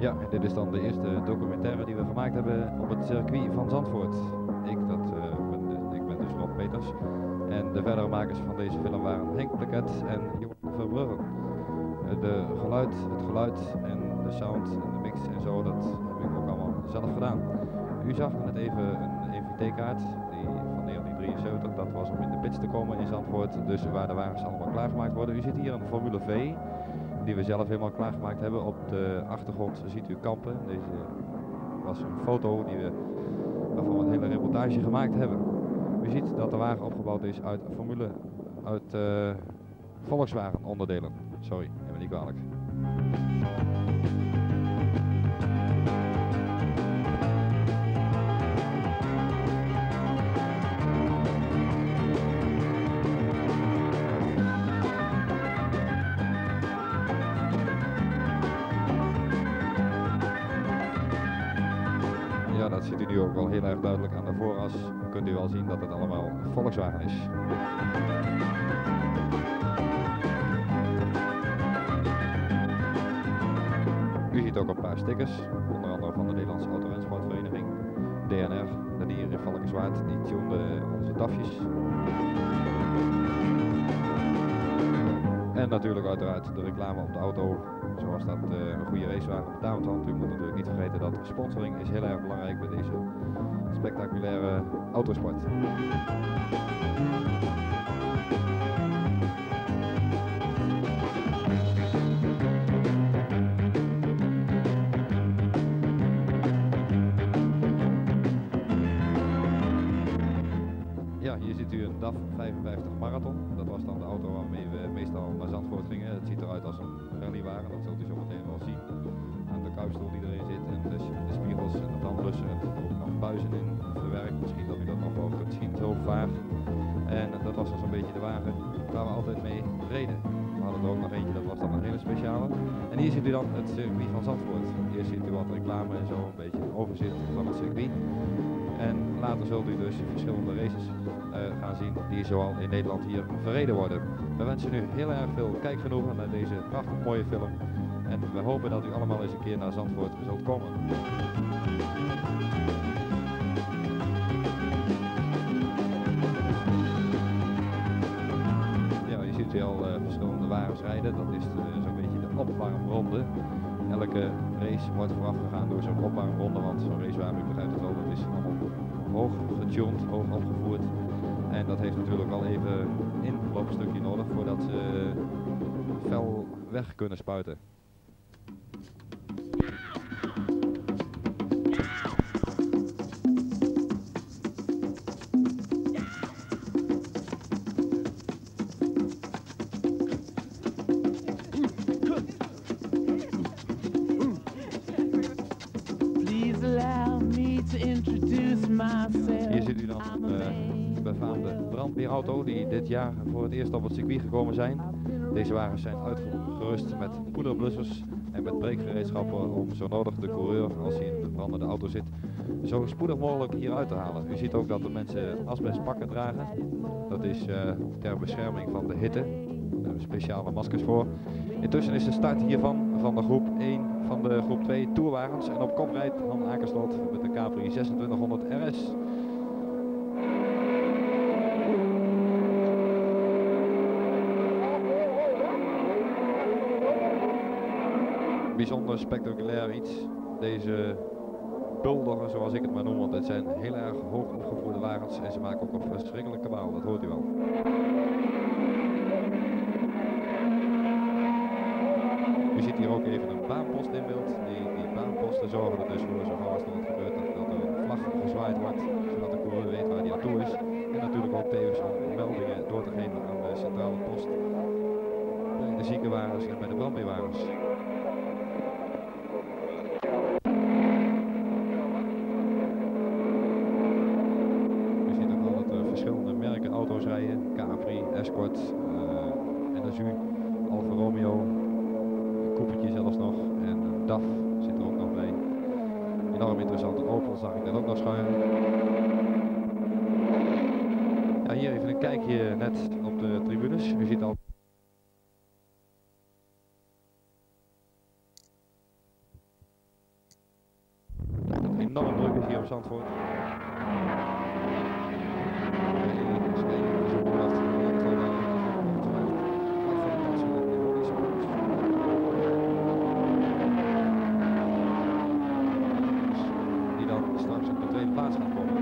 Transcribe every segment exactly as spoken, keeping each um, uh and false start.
Ja, dit is dan de eerste documentaire die we gemaakt hebben op het circuit van Zandvoort. Ik, dat, uh, ben, de, ik ben dus Rob Peters. En de verdere makers van deze film waren Henk Pleket en Johan Verbruggen. Uh, de geluid, het geluid en de sound en de mix en zo, dat heb ik ook allemaal zelf gedaan. U zag net even een E V T-kaart die van negentien drieënzeventig, dat was om in de pits te komen in Zandvoort. Dus waar de wagens allemaal klaargemaakt worden. U ziet hier een Formule V. Die we zelf helemaal klaargemaakt hebben. Op de achtergrond ziet u Kampen. Deze was een foto die we, waarvan we een hele reportage gemaakt hebben. U ziet dat de wagen opgebouwd is uit Formule, uit uh, Volkswagen onderdelen. Sorry, neem me niet kwalijk. Ja, dat ziet u nu ook wel heel erg duidelijk aan de vooras. Dan kunt u wel zien dat het allemaal Volkswagen is. U ziet ook een paar stickers, onder andere van de Nederlandse Autorensportvereniging, D N R, die hier in Valkenswaard, die tunede onze DAFjes. En natuurlijk uiteraard de reclame op de auto, zoals dat uh, een goede racewagen betaamt. Want u moet natuurlijk niet vergeten dat sponsoring is heel erg belangrijk bij deze spectaculaire autosport. Ja, hier ziet u een D A F vijfenvijftig Marathon. Dat was dan de auto waarmee we meestal naar Zandvoort gingen. Het ziet eruit als een rallywagen, dat zult u zo meteen wel zien. Aan de kuipstoel die erin zit en de, de spiegels en de tandblussen en ook nog buizen in verwerkt. Misschien dat u dat nog wel kunt zien, zo vaag. En dat was dan zo'n beetje de wagen waar we altijd mee reden. We hadden er ook nog eentje, dat was dan een hele speciale. En hier ziet u dan het circuit van Zandvoort. Hier ziet u wat reclame en zo, een beetje een overzicht van het circuit. En later zult u dus verschillende races uh, gaan zien die zoal in Nederland hier verreden worden. We wensen u heel erg veel kijkgenoegen naar deze prachtig mooie film. En we hopen dat u allemaal eens een keer naar Zandvoort zult komen. Ja, je ziet hier al uh, verschillende wagens rijden. Dat is uh, zo'n beetje de opwarmronde. Elke race wordt voorafgegaan door zo'n opwarmronde, want zo'n racewagen, u begrijpt het wel, dat is allemaal hoog getuned, hoog opgevoerd. En dat heeft natuurlijk wel even een inloopstukje nodig voordat ze fel weg kunnen spuiten. Hier ziet u dan een uh, befaamde brandweerauto die dit jaar voor het eerst op het circuit gekomen zijn. Deze wagens zijn uitgerust met poederblussers en met breekgereedschappen om zo nodig de coureur, als hij in de brandende auto zit, zo spoedig mogelijk hieruit te halen. U ziet ook dat de mensen asbestpakken dragen. Dat is uh, ter bescherming van de hitte. Daar speciale maskers voor. Intussen is de start hiervan van de groep één van de groep twee tourwagens en op kop rijdt Han Akersloot met de Capri zesentwintighonderd R S. Bijzonder spectaculair iets, deze bulderen zoals ik het maar noem, want het zijn heel erg hoog opgevoerde wagens en ze maken ook een verschrikkelijk kabaal, dat hoort u wel. U ziet hier ook even een baanpost in beeld. Die, die baanposten zorgen er dus voor, zo gauw als er wat gebeurt, dat, dat er een vlag gezwaaid wordt, zodat de coureur weet waar hij aan toe is. En natuurlijk ook tevens om meldingen door te geven aan de centrale post, bij de ziekenwagens en bij de brandweerwagens. U ziet ook al dat er verschillende merken auto's rijden, Capri, Escort, uh, N S U, Alfa Romeo. Koepertje zelfs nog en een D A F zit er ook nog bij. Enorm interessant, een Opel zag ik net ook nog schuin. Ja, hier even een kijkje net op de tribunes. U ziet al op Zandvoort. Die dan straks op de tweede plaats gaat komen.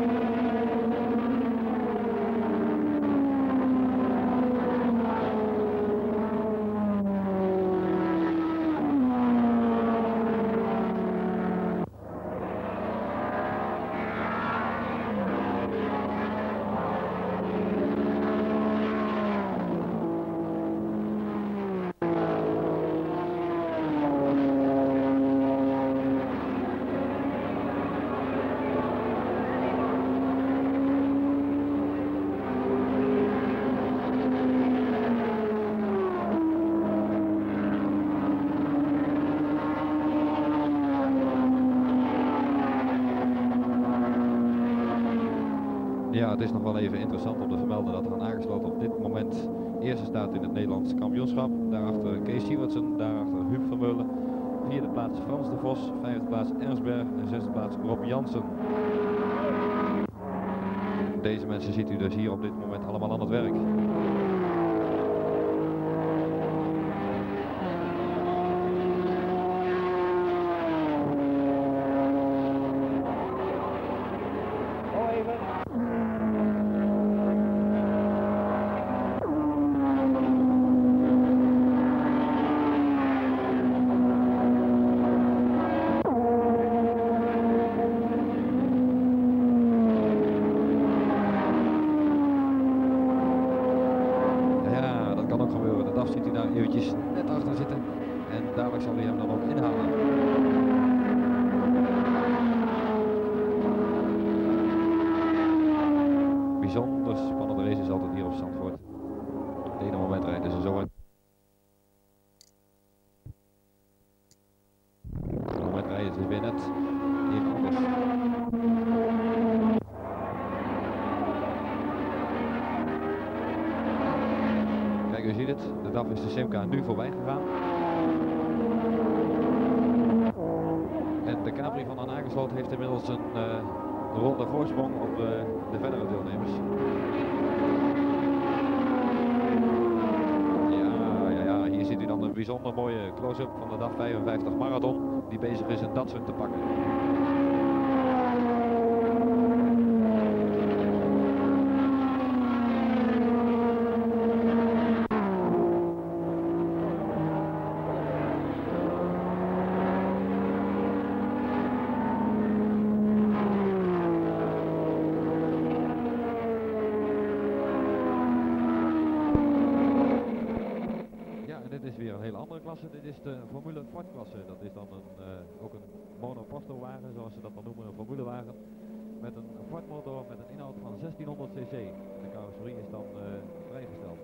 Ja, het is nog wel even interessant om te vermelden dat er aangesloten op dit moment eerste staat in het Nederlands kampioenschap. Daarachter Kees Sievertsen, daarachter Huub Vermeulen. Vierde plaats Frans de Vos, vijfde plaats Ernst Berg en zesde plaats Rob Jansen. Deze mensen ziet u dus hier op dit moment allemaal aan het werk. Ziet u daar eventjes net achter zitten en dadelijk zal hij hem dan ook inhalen. Bijzonder spannende race is altijd hier op Zandvoort. Op het ene moment rijden ze zo uit. Op het moment rijden ze weer net even anders. U ziet het, de D A F is de Simca nu voorbij gegaan. En de Capri van Han Akersloot heeft inmiddels een uh, ronde voorsprong op uh, de verdere deelnemers. Ja, ja, ja, hier ziet u dan een bijzonder mooie close-up van de D A F vijfenvijftig Marathon die bezig is een Datsun te pakken. Dit is de Formule Ford klasse. Dat is dan een, uh, ook een monopostowagen, zoals ze dat dan noemen, een formulewagen. Met een Ford motor met een inhoud van zestienhonderd cc. De carrosserie is dan uh, vrijgesteld.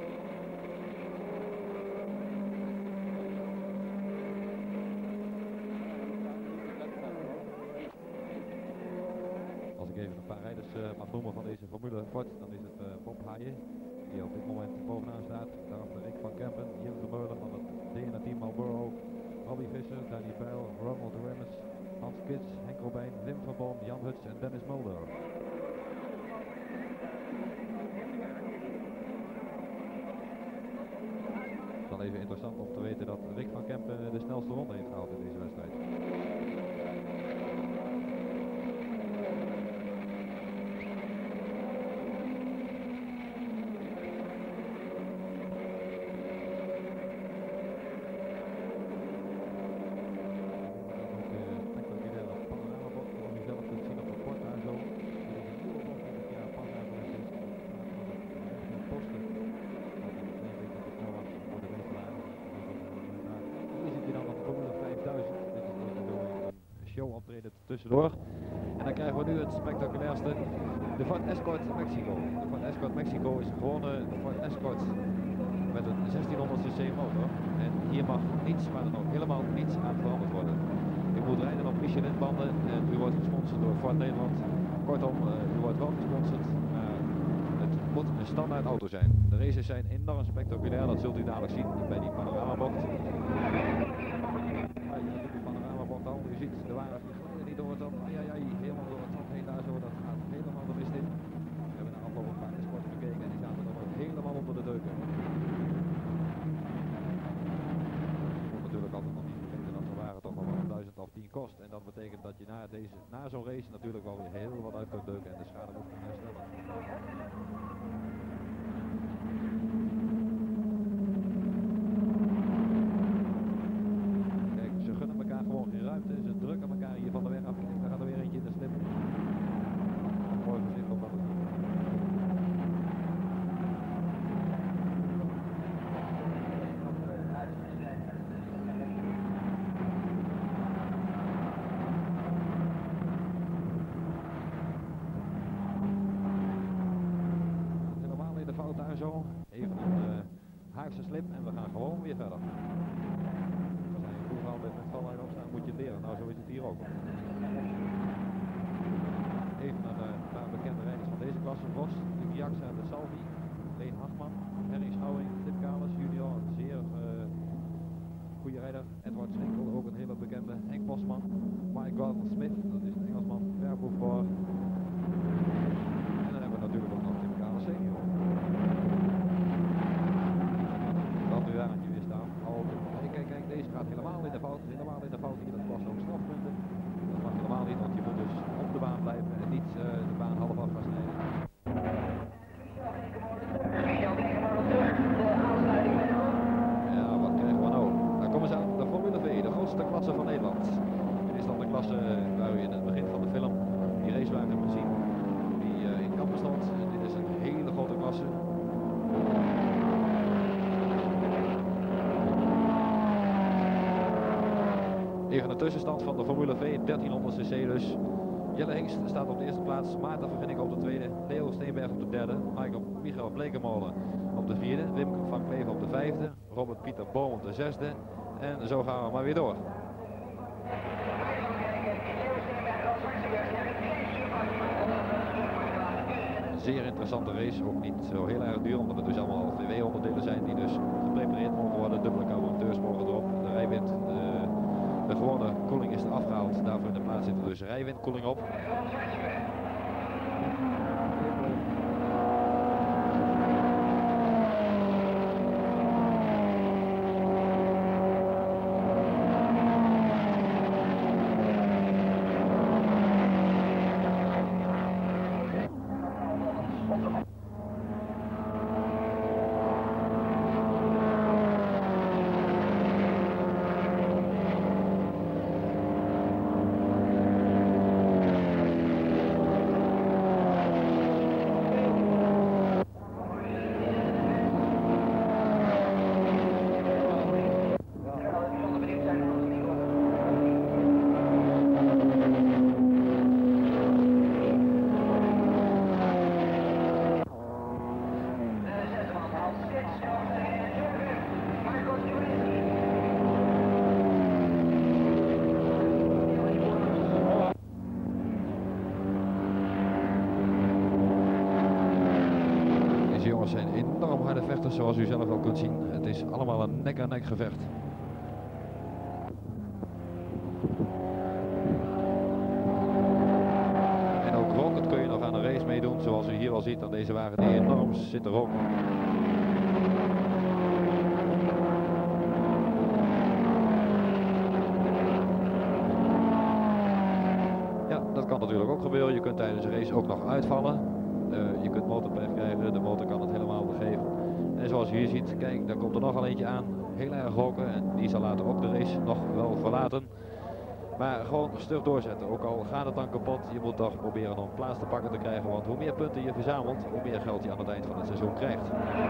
Als ik even een paar rijders uh, mag noemen van deze Formule Ford, dan is het uh, Bob Haaien, die op dit moment bovenaan staat. Daarachter Rick van Kempen, Jim Vermeulen van het D N A Team Marlboro, Robbie Visser, Danny Bijl, Ronald Remes, Hans Kits, Henk Robijn, Wim van Boom, Jan Huts en Dennis Mulder. Het is dan even interessant om te weten dat Rick van Kempen de snelste ronde heeft gehaald in deze wedstrijd. Optreden tussendoor. En dan krijgen we nu het spectaculairste, de Ford Escort Mexico. De Ford Escort Mexico is gewone Ford Escort met een zestienhonderd cc motor. En hier mag niets, maar dan ook helemaal niets aan veranderd worden. U moet rijden op Michelin banden en u wordt gesponsord door Ford Nederland. Kortom, uh, u wordt wel gesponsord, maar het moet een standaard auto zijn. De races zijn enorm spectaculair, dat zult u dadelijk zien bij die panoramabocht. U ziet de wagens die glijden door het zand, ai, ai, ai, helemaal door het zand heen daar zo, dat gaat helemaal de mist in. We hebben de afgelopen paar sporten bekeken en die zaten er ook helemaal onder de deuken. Ik moet natuurlijk altijd nog niet vergeten dat er waren toch wel een duizend of tien kost. En dat betekent dat je na, deze, na zo'n race natuurlijk wel weer heel wat uit kunt deuken en de schade moet kunnen herstellen. Gewoon geen ruimte, ze drukken elkaar hier van de weg af. Kijk, daar gaat er weer eentje in de slip. Mooi gezicht op dat het doet. Helemaal in de fout daar zo. Even een uh, Haagse slip en we gaan gewoon weer verder. Altijd met vallen opstaan moet je leren, nou zo is het hier ook. Even een uh, paar bekende rijders van deze klasse: Vos, Jaxa de Salvi, Leen Hartman, Henry Schouwing, Tim Kalis junior, een zeer uh, goede rijder. Edward Schenkel, ook een hele bekende. Henk Bosman, Mike Gordon Smith, dat is een Engelsman, Verboek voor. En dan hebben we natuurlijk ook nog Tim Kalis senior. Dat nu daar aan je weer staan. Kijk, kijk, kijk, deze gaat helemaal in de fout, helemaal in de fout hier, dat kost ook strafpunten. Dat mag helemaal niet, want je moet dus op de baan blijven en niet uh, de baan half af gaan snijden. Ja, wat krijgen we nou? Dan komen ze aan de Formule V, de grootste klasse van Nederland. Dit is dan de klasse waar u in het begin van de film die racewagen hebt gezien, die uh, in Kampen stond. Dit is een hele grote klasse. Even de tussenstand van de Formule V, dertienhonderd cc dus. Jelle Hengst staat op de eerste plaats, Maarten Verginnik op de tweede, Leo Steenberg op de derde, Michael Michael Blekemolen op de vierde, Wim van Kleef op de vijfde, Robert Pieter Boom op de zesde en zo gaan we maar weer door. Zeer interessante race, ook niet zo heel erg duur, omdat het dus allemaal V W-onderdelen zijn die dus geprepareerd mogen worden, dubbele carbonateurs mogen erop, de rijwind. De De gewone koeling is er afgehaald, daarvoor in de plaats zit er dus rijwindkoeling op. Zijn enorm harde vechters, zoals u zelf wel kunt zien. Het is allemaal een nek-aan-nek gevecht. En ook rockend kun je nog aan de race meedoen, zoals u hier al ziet aan deze wagen die enorm zit te roken. Ja, dat kan natuurlijk ook gebeuren. Je kunt tijdens de race ook nog uitvallen. Uh, je kunt motorpech krijgen, de motor kan het helemaal begeven. En zoals u hier ziet, kijk, daar komt er nog al eentje aan, heel erg roken en die zal later ook de race nog wel verlaten. Maar gewoon stug doorzetten, ook al gaat het dan kapot, je moet toch proberen om plaats te pakken te krijgen, want hoe meer punten je verzamelt, hoe meer geld je aan het eind van het seizoen krijgt.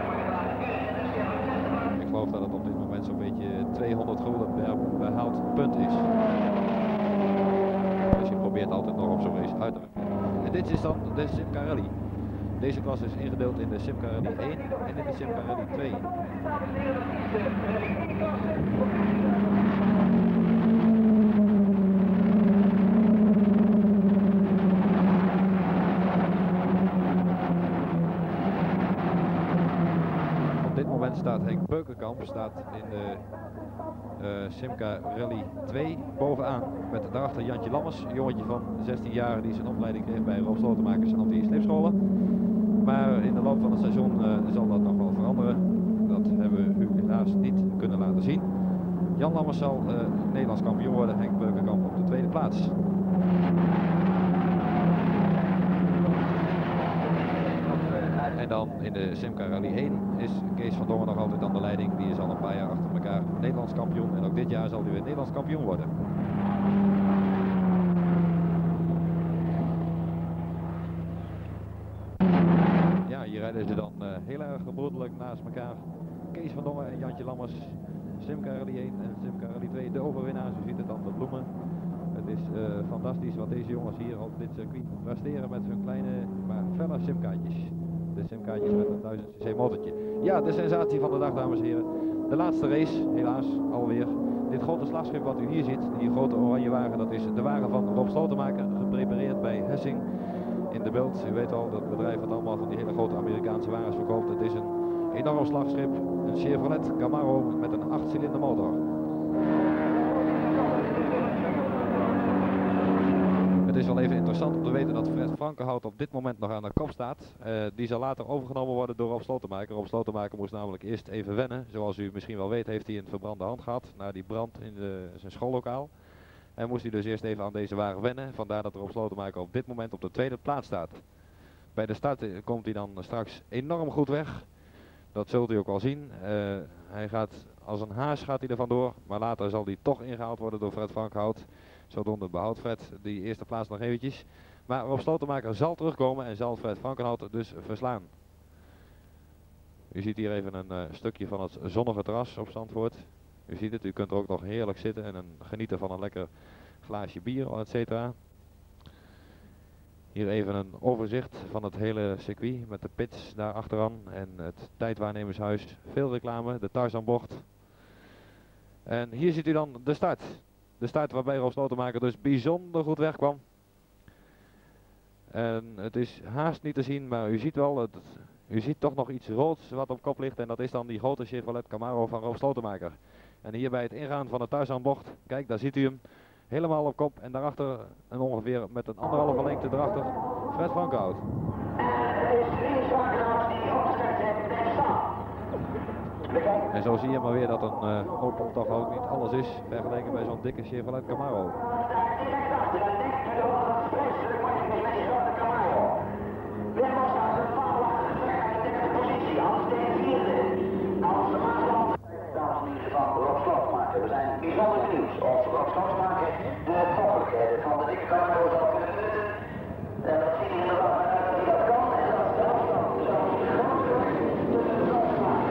Ik geloof dat het op dit moment zo'n beetje tweehonderd gulden per behaald punt is. Dus je probeert altijd nog op zo'n race uit te werken. En dit is dan de Simca Rally. Deze klasse is ingedeeld in de Simca Rally één en in de Simca Rally twee. Op dit moment staat Henk Beukenkamp, staat in de uh, Simca Rally twee bovenaan. Met daarachter Jantje Lammers, een jongetje van zestien jaar die zijn opleiding kreeg bij Rob Slotenmakers anti-slipscholen. Maar in de loop van het seizoen uh, zal dat nog wel veranderen. Dat hebben we u helaas niet kunnen laten zien. Jan Lammers zal uh, Nederlands kampioen worden, Henk Beukenkamp op de tweede plaats. En dan in de Simca Rally één is Kees van Dongen nog altijd aan de leiding. Die is al een paar jaar achter elkaar Nederlands kampioen. En ook dit jaar zal hij weer Nederlands kampioen worden. Ja, hier rijden ze dan uh, heel erg gebroedelijk naast elkaar. Kees van Dongen en Jantje Lammers. Simca Rally één en Simca Rally twee, de overwinnaars. U ziet het aan de bloemen. Het is uh, fantastisch wat deze jongens hier op dit circuit presteren met hun kleine, maar felle simkaartjes. De simkaartjes met een duizend cc motortje. Ja, de sensatie van de dag, dames en heren. De laatste race, helaas, alweer. Dit grote slagschip wat u hier ziet, die grote oranje wagen, dat is de wagen van Rob Slotenmaker, geprepareerd bij Hessing in de Bult. U weet al, dat bedrijf wat allemaal van die hele grote Amerikaanse wagens verkoopt. Het is een enorm slagschip, een Chevrolet Camaro met een acht cilinder motor. Het is wel even interessant om te weten dat Fred Frankenhout op dit moment nog aan de kop staat. Uh, die zal later overgenomen worden door Rob Slotenmaker. Rob Slotenmaker moest namelijk eerst even wennen. Zoals u misschien wel weet heeft hij een verbrande hand gehad na die brand in de, zijn schoollokaal. En moest hij dus eerst even aan deze wagen wennen. Vandaar dat Rob Slotenmaker op dit moment op de tweede plaats staat. Bij de start komt hij dan straks enorm goed weg. Dat zult u ook wel zien. Uh, hij gaat als een haas gaat hij er vandoor. Maar later zal hij toch ingehaald worden door Fred Frankenhout. Zodoende behoudt Fred die eerste plaats nog eventjes. Maar Rob Slotenmaker zal terugkomen en zal Fred Frankenhout dus verslaan. U ziet hier even een uh, stukje van het zonnige terras op Zandvoort. U ziet het, u kunt er ook nog heerlijk zitten en een, genieten van een lekker glaasje bier, et cetera. Hier even een overzicht van het hele circuit met de pits daar achteraan en het tijdwaarnemershuis. Veel reclame, de Tarzanbocht. En hier ziet u dan de start. De start waarbij Rob Slotenmaker dus bijzonder goed wegkwam. En het is haast niet te zien, maar u ziet wel, het, u ziet toch nog iets roods wat op kop ligt. En dat is dan die grote Chevrolet Camaro van Rob Slotenmaker. En hier bij het ingaan van de Tarzanbocht, kijk daar ziet u hem, helemaal op kop. En daarachter, en ongeveer met een anderhalve lengte erachter, Fred Frankenhout. En zo zie je maar weer dat een uh, Opel toch ook niet alles is vergeleken bij zo'n dikke Chevrolet Camaro. We zijn bijzonder benieuwd of Rob Slotenmaker de mogelijkheden van de dikke Camaro zal kunnen benutten. En dat ziet er inderdaad maar uit dat hij dat kan. En dat is de afstand. Zelfs de grootste tussen Slotenmaker.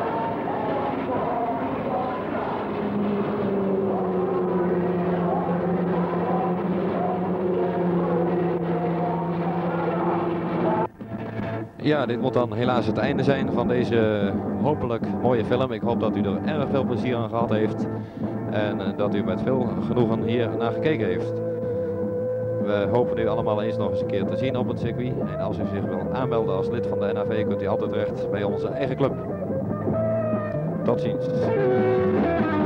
Ja, dit moet dan helaas het einde zijn van deze hopelijk mooie film. Ik hoop dat u er erg veel plezier aan gehad heeft. En uh, dat u met veel genoegen hier naar gekeken heeft. We hopen u allemaal eens nog eens een keer te zien op het circuit. En als u zich wilt aanmelden als lid van de N A V kunt u altijd terecht bij onze eigen club. Tot ziens.